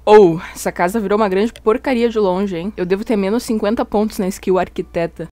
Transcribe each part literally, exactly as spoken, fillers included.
Ou, oh, essa casa virou uma grande porcaria de longe, hein? Eu devo ter menos cinquenta pontos na skill arquiteta.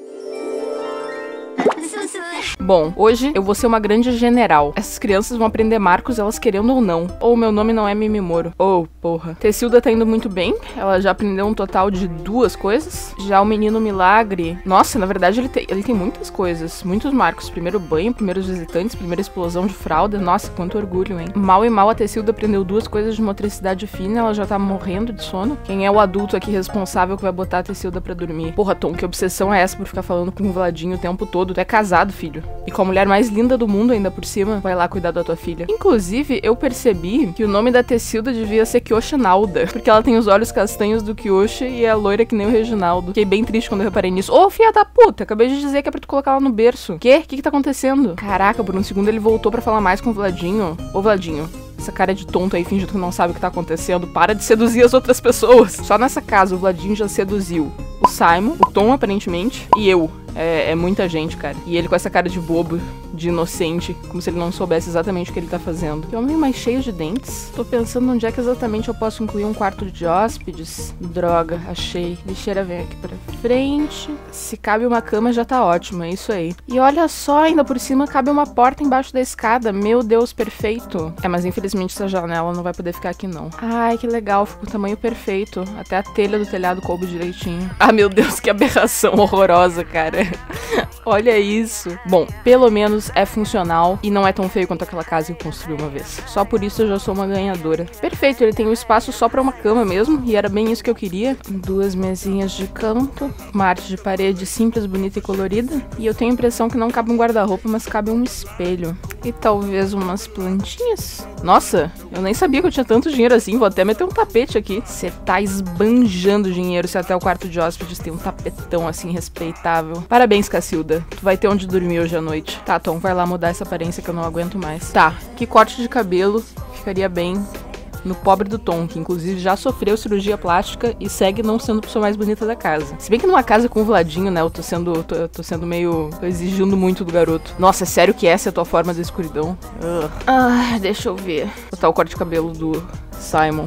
Bom, hoje eu vou ser uma grande general. Essas crianças vão aprender marcos, elas querendo ou não. Ou meu nome não é Mimimoro. Ou, oh, porra. Tessilda tá indo muito bem. Ela já aprendeu um total de duas coisas. Já o menino milagre... Nossa, na verdade ele tem, ele tem muitas coisas. Muitos marcos. Primeiro banho, primeiros visitantes, primeira explosão de fralda. Nossa, quanto orgulho, hein? Mal e mal a Tessilda aprendeu duas coisas de motricidade fina. Ela já tá morrendo de sono. Quem é o adulto aqui responsável que vai botar a Tessilda pra dormir? Porra, Tom, que obsessão é essa por ficar falando com o Vladinho o tempo todo? Tu é casado, filho. E com a mulher mais linda do mundo ainda por cima, vai lá cuidar da tua filha. Inclusive, eu percebi que o nome da Tessilda devia ser Kyoshinalda, porque ela tem os olhos castanhos do Kyoshi e é loira que nem o Reginaldo. Fiquei bem triste quando eu reparei nisso. Ô, filha da puta, acabei de dizer que é pra tu colocar ela no berço. Quê? O que que tá acontecendo? Caraca, por um segundo ele voltou pra falar mais com o Vladinho. Ô, Vladinho, essa cara de tonto aí fingindo que não sabe o que tá acontecendo. Para de seduzir as outras pessoas. Só nessa casa o Vladinho já seduziu o Simon, o Tom aparentemente, e eu. É, é muita gente, cara. E ele com essa cara de bobo, de inocente, como se ele não soubesse exatamente o que ele tá fazendo. Que homem mais cheio de dentes. Tô pensando onde é que exatamente eu posso incluir um quarto de hóspedes. Droga, achei. Lixeira vem aqui pra frente. Se cabe uma cama já tá ótimo, é isso aí. E olha só, ainda por cima cabe uma porta embaixo da escada. Meu Deus, perfeito. É, mas infelizmente essa janela não vai poder ficar aqui não. Ai, que legal, ficou o tamanho perfeito. Até a telha do telhado coube direitinho. Ah, meu Deus, que aberração horrorosa, cara. Olha isso. Bom, pelo menos é funcional e não é tão feio quanto aquela casa que eu construí uma vez. Só por isso eu já sou uma ganhadora. Perfeito, ele tem um espaço só pra uma cama mesmo, e era bem isso que eu queria. Duas mesinhas de canto, uma arte de parede simples, bonita e colorida. E eu tenho a impressão que não cabe um guarda-roupa, mas cabe um espelho. E talvez umas plantinhas. Nossa, eu nem sabia que eu tinha tanto dinheiro assim, vou até meter um tapete aqui. Você tá esbanjando dinheiro se até o quarto de hóspedes tem um tapetão assim respeitável. Parabéns, Cacilda. Tu vai ter onde dormir hoje à noite. Tá, Tom, vai lá mudar essa aparência que eu não aguento mais. Tá, que corte de cabelo ficaria bem no pobre do Tom, que inclusive já sofreu cirurgia plástica e segue não sendo a pessoa mais bonita da casa. Se bem que numa casa com o Vladinho, né, eu tô sendo, tô, tô sendo meio, tô exigindo muito do garoto. Nossa, é sério que essa é a tua forma da escuridão? Uh. Ah, deixa eu ver. Vou botar o corte de cabelo do Simon,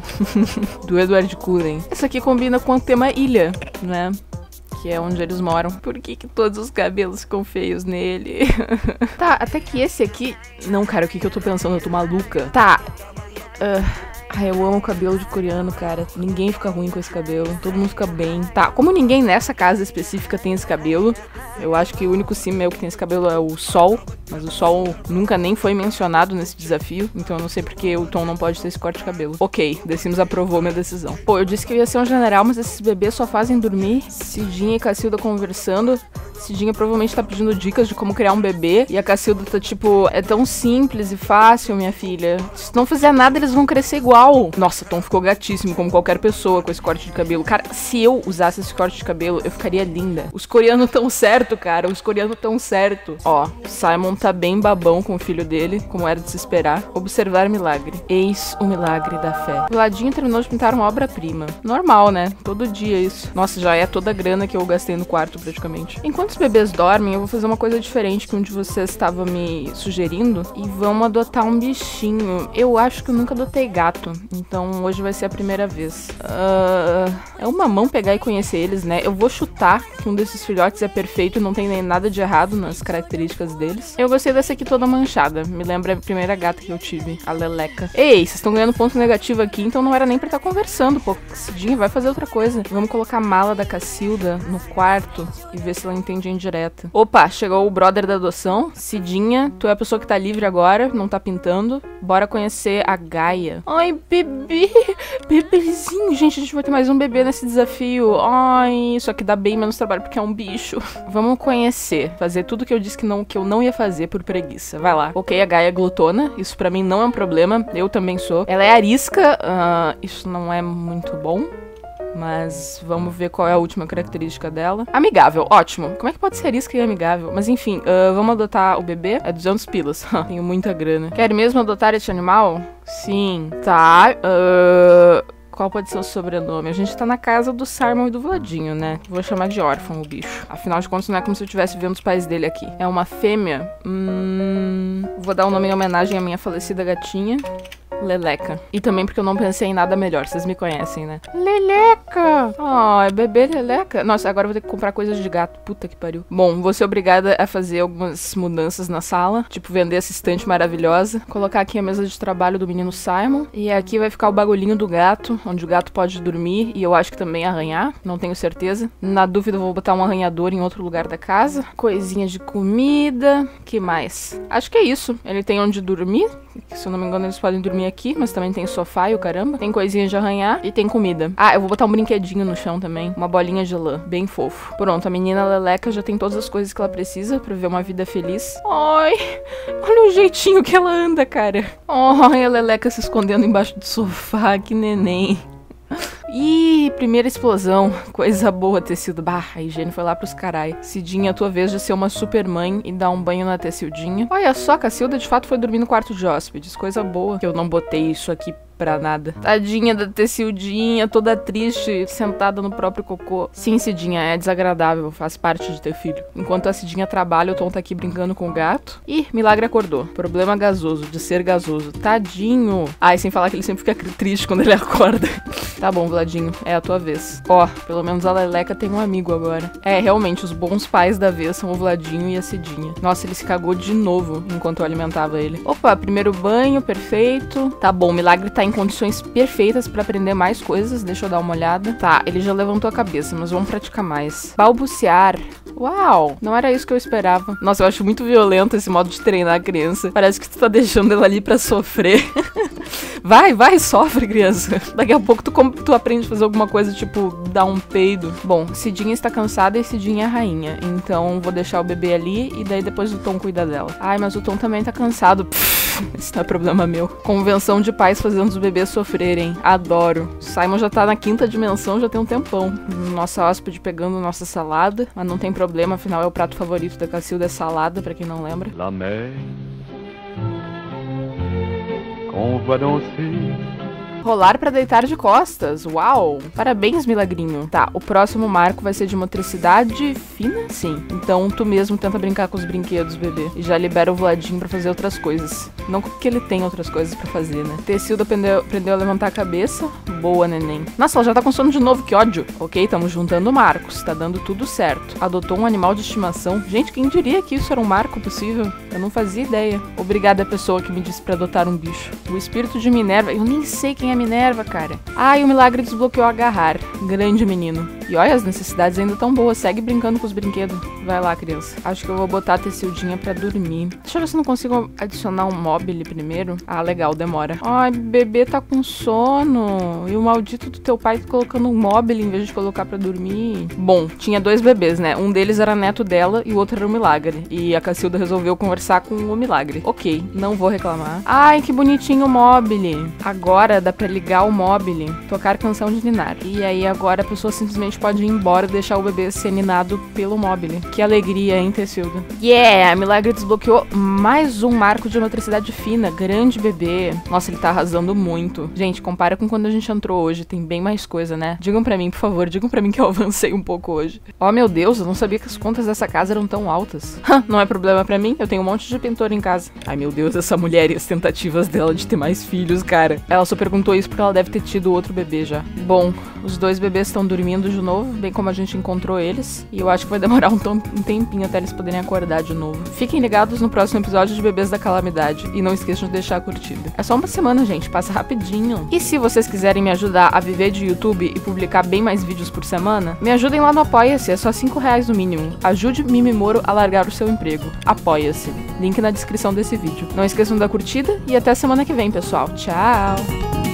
do Edward Cullen. Essa aqui combina com o tema ilha, né? Que é onde eles moram. Por que que todos os cabelos ficam feios nele? Tá, até que esse aqui... Não, cara, o que que eu tô pensando? Eu tô maluca. Tá. Uh... Ai, eu amo o cabelo de coreano, cara. Ninguém fica ruim com esse cabelo. Todo mundo fica bem. Tá, como ninguém nessa casa específica tem esse cabelo, eu acho que o único sim meu que tem esse cabelo é o Sol. Mas o Sol nunca nem foi mencionado nesse desafio. Então eu não sei porque o Tom não pode ter esse corte de cabelo. Ok, The Sims aprovou minha decisão. Pô, eu disse que eu ia ser um general, mas esses bebês só fazem dormir. Cidinha e Cacilda conversando. Cidinha provavelmente tá pedindo dicas de como criar um bebê. E a Cacilda tá tipo, é tão simples e fácil, minha filha. Se não fizer nada, eles vão crescer igual. Nossa, Tom ficou gatíssimo, como qualquer pessoa com esse corte de cabelo. Cara, se eu usasse esse corte de cabelo, eu ficaria linda. Os coreanos tão certo, cara. Os coreanos tão certo. Ó, Simon tá bem babão com o filho dele, como era de se esperar. Observar milagre. Eis o milagre da fé. O Ladinho terminou de pintar uma obra-prima. Normal, né? Todo dia isso. Nossa, já é toda a grana que eu gastei no quarto, praticamente. Enquanto os bebês dormem, eu vou fazer uma coisa diferente que um de vocês estava me sugerindo. E vamos adotar um bichinho. Eu acho que eu nunca adotei gato. Então hoje vai ser a primeira vez. Uh, é uma mão pegar e conhecer eles, né? Eu vou chutar que um desses filhotes é perfeito e não tem nem nada de errado nas características deles. Eu gostei dessa aqui toda manchada. Me lembra a primeira gata que eu tive, a Leleca. Ei, vocês estão ganhando ponto negativo aqui, então não era nem pra estar conversando, pô. Cidinha, vai fazer outra coisa. Vamos colocar a mala da Cacilda no quarto e ver se ela entende a indireta. Opa, chegou o brother da adoção. Cidinha, tu é a pessoa que tá livre agora, não tá pintando. Bora conhecer a Gaia. Ai, bebê, bebezinho, gente, a gente vai ter mais um bebê nesse desafio. Ai, isso aqui dá bem menos trabalho porque é um bicho. Vamos conhecer, fazer tudo que eu disse que, não, que eu não ia fazer por preguiça. Vai lá. Ok, a Gaia é glutona, isso pra mim não é um problema, eu também sou. Ela é arisca, uh, isso não é muito bom. Mas vamos ver qual é a última característica dela. Amigável, ótimo. Como é que pode ser arisca e amigável? Mas enfim, uh, vamos adotar o bebê. É duzentos pilas. Tenho muita grana. Quer mesmo adotar esse animal? Sim. Tá. Uh, qual pode ser o sobrenome? A gente tá na casa do Simon e do Vladinho, né? Vou chamar de órfão o bicho. Afinal de contas, não é como se eu estivesse vendo os pais dele aqui. É uma fêmea. Hum, vou dar um nome em homenagem à minha falecida gatinha. Leleca. E também porque eu não pensei em nada melhor, vocês me conhecem, né? Leleca! Ai, bebê Leleca. Nossa, agora eu vou ter que comprar coisas de gato. Puta que pariu. Bom, vou ser obrigada a fazer algumas mudanças na sala. Tipo, vender essa estante maravilhosa. Colocar aqui a mesa de trabalho do menino Simon. E aqui vai ficar o bagulhinho do gato, onde o gato pode dormir. E eu acho que também arranhar. Não tenho certeza. Na dúvida, eu vou botar um arranhador em outro lugar da casa. Coisinha de comida. Que mais? Acho que é isso. Ele tem onde dormir. Se eu não me engano, eles podem dormir aqui, mas também tem sofá e o caramba. Tem coisinha de arranhar e tem comida. Ah, eu vou botar um brinquedinho no chão também. Uma bolinha de lã, bem fofo. Pronto, a menina Leleca já tem todas as coisas que ela precisa pra viver uma vida feliz. Ai, olha o jeitinho que ela anda, cara. Ai, a Leleca se escondendo embaixo do sofá, que neném. Ih, primeira explosão. Coisa boa ter sido. Bah, a higiene foi lá pros carai. Cidinha, tua vez de ser uma super mãe e dar um banho na Tecildinha. Olha só, a Cacilda de fato foi dormir no quarto de hóspedes. Coisa boa. Que eu não botei isso aqui pra nada. Tadinha da Tecildinha, toda triste, sentada no próprio cocô. Sim, Cidinha, é desagradável, faz parte de ter filho. Enquanto a Cidinha trabalha, o Tom tá aqui brincando com o gato. Ih, Milagre acordou. Problema gasoso, de ser gasoso. Tadinho. Ai, sem falar que ele sempre fica triste quando ele acorda. Tá bom, Vladinho, é a tua vez. Ó, pelo menos a Leleca tem um amigo agora. É, realmente, os bons pais da vez são o Vladinho e a Cidinha. Nossa, ele se cagou de novo enquanto eu alimentava ele. Opa, primeiro banho, perfeito. Tá bom, Milagre tá em condições perfeitas pra aprender mais coisas. Deixa eu dar uma olhada. Tá, ele já levantou a cabeça, mas vamos praticar mais. Balbuciar. Uau, não era isso que eu esperava. Nossa, eu acho muito violento esse modo de treinar a criança. Parece que tu tá deixando ela ali pra sofrer. Vai, vai, sofre, criança. Daqui a pouco tu, tu aprende a fazer alguma coisa, tipo, dar um peido. Bom, Cidinha está cansada e Cidinha é a rainha. Então vou deixar o bebê ali e daí depois o Tom cuida dela. Ai, mas o Tom também tá cansado. Pff, esse não é problema meu. Convenção de pais fazendo os bebês sofrerem. Adoro. Simon já tá na quinta dimensão, já tem um tempão. Nossa hóspede pegando nossa salada. Mas não tem problema, afinal é o prato favorito da Cacilda, é salada, pra quem não lembra. La mer qu'on voit danser. Rolar pra deitar de costas. Uau! Parabéns, Milagrinho. Tá, o próximo marco vai ser de motricidade fina? Sim. Então tu mesmo tenta brincar com os brinquedos, bebê. E já libera o Vladinho pra fazer outras coisas. Não que ele tem outras coisas pra fazer, né? Tecilda aprendeu, aprendeu a levantar a cabeça. Boa, neném. Nossa, ela já tá com sono de novo, que ódio. Ok, tamo juntando marcos. Tá dando tudo certo. Adotou um animal de estimação. Gente, quem diria que isso era um marco possível? Eu não fazia ideia. Obrigada a pessoa que me disse pra adotar um bicho. O espírito de Minerva. Eu nem sei quem é Minerva, cara. Ai, o Milagre desbloqueou agarrar. Grande menino. E olha, as necessidades ainda tão boas. Segue brincando com os brinquedos. Vai lá, criança. Acho que eu vou botar a Tecildinha pra dormir. Deixa eu ver se eu não consigo adicionar um mobile primeiro. Ah, legal, demora. Ai, bebê tá com sono. E o maldito do teu pai tá colocando um mobile em vez de colocar pra dormir. Bom, tinha dois bebês, né? Um deles era neto dela e o outro era o Milagre. E a Cacilda resolveu conversar com o Milagre. Ok, não vou reclamar. Ai, que bonitinho o mobile. Agora dá pra ligar o mobile, tocar canção de ninar. E aí agora a pessoa simplesmente pode ir embora e deixar o bebê ser ninado pelo mobile. Que alegria, hein, Tecilda? Yeah! A Milagre desbloqueou mais um marco de motricidade fina. Grande bebê. Nossa, ele tá arrasando muito. Gente, compara com quando a gente entrou hoje. Tem bem mais coisa, né? Digam pra mim, por favor. Digam pra mim que eu avancei um pouco hoje. Oh, meu Deus, eu não sabia que as contas dessa casa eram tão altas. Não é problema pra mim. Eu tenho um monte de pintor em casa. Ai, meu Deus, essa mulher e as tentativas dela de ter mais filhos, cara. Ela só perguntou isso porque ela deve ter tido outro bebê já. Bom, os dois bebês estão dormindo de novo, bem como a gente encontrou eles. E eu acho que vai demorar um, um tempinho até eles poderem acordar de novo. Fiquem ligados no próximo episódio de Bebês da Calamidade. E não esqueçam de deixar a curtida. É só uma semana, gente. Passa rapidinho. E se vocês quiserem me ajudar a viver de YouTube e publicar bem mais vídeos por semana, me ajudem lá no Apoia-se. É só cinco reais no mínimo. Ajude Mimimoro a largar o seu emprego. Apoia-se. Link na descrição desse vídeo. Não esqueçam da curtida e até semana que vem, pessoal. Tchau!